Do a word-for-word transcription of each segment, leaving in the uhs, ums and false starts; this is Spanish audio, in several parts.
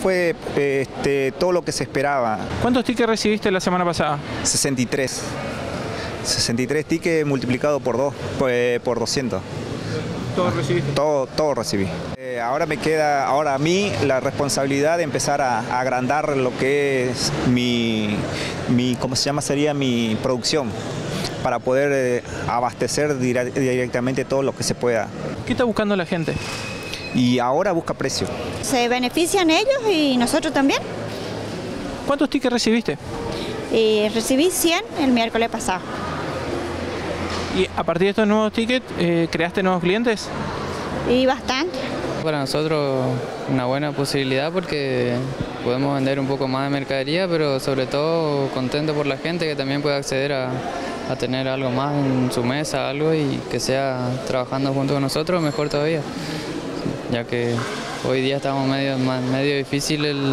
fue este, todo lo que se esperaba. ¿Cuántos tickets recibiste la semana pasada? sesenta y tres. sesenta y tres tickets multiplicado por dos, pues, por doscientos. ¿Todos recibiste? Todo, todo recibí. Eh, ahora me queda, ahora a mí, la responsabilidad de empezar a, a agrandar lo que es mi, mi, ¿cómo se llama? Sería mi producción, para poder eh, abastecer dire directamente todo lo que se pueda. ¿Qué está buscando la gente? Y ahora busca precio. Se benefician ellos y nosotros también. ¿Cuántos tickets recibiste? Y recibí cien el miércoles pasado. Y a partir de estos nuevos tickets, eh, ¿creaste nuevos clientes? Y bastante. Para nosotros una buena posibilidad porque podemos vender un poco más de mercadería, pero sobre todo contento por la gente que también puede acceder a, a tener algo más en su mesa, algo y que sea trabajando junto con nosotros, mejor todavía. Ya que hoy día estamos medio, medio difícil el,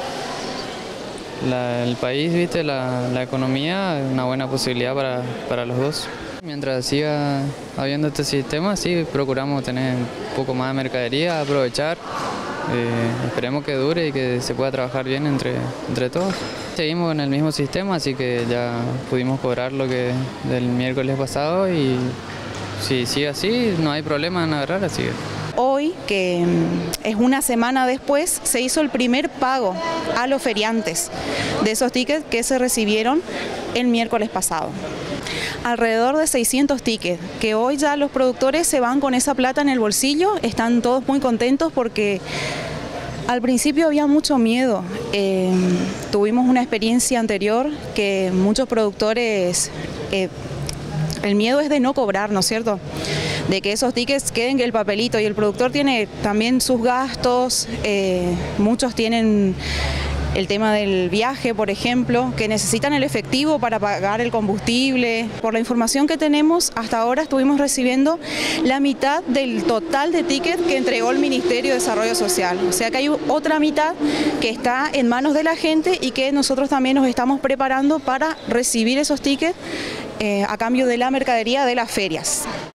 la, el país, ¿viste? La, la economía, una buena posibilidad para, para los dos. Mientras siga habiendo este sistema, sí, procuramos tener un poco más de mercadería, aprovechar, eh, esperemos que dure y que se pueda trabajar bien entre, entre todos. Seguimos en el mismo sistema, así que ya pudimos cobrar lo que del miércoles pasado y si sigue así, no hay problema en agarrar, así que... Hoy, que es una semana después, se hizo el primer pago a los feriantes de esos tickets que se recibieron el miércoles pasado. Alrededor de seiscientos tickets, que hoy ya los productores se van con esa plata en el bolsillo, están todos muy contentos porque al principio había mucho miedo. Eh, tuvimos una experiencia anterior que muchos productores, eh, el miedo es de no cobrar, ¿no es cierto? De que esos tickets queden el papelito y el productor tiene también sus gastos, eh, muchos tienen el tema del viaje, por ejemplo, que necesitan el efectivo para pagar el combustible. Por la información que tenemos, hasta ahora estuvimos recibiendo la mitad del total de tickets que entregó el Ministerio de Desarrollo Social. O sea que hay otra mitad que está en manos de la gente y que nosotros también nos estamos preparando para recibir esos tickets eh, a cambio de la mercadería de las ferias.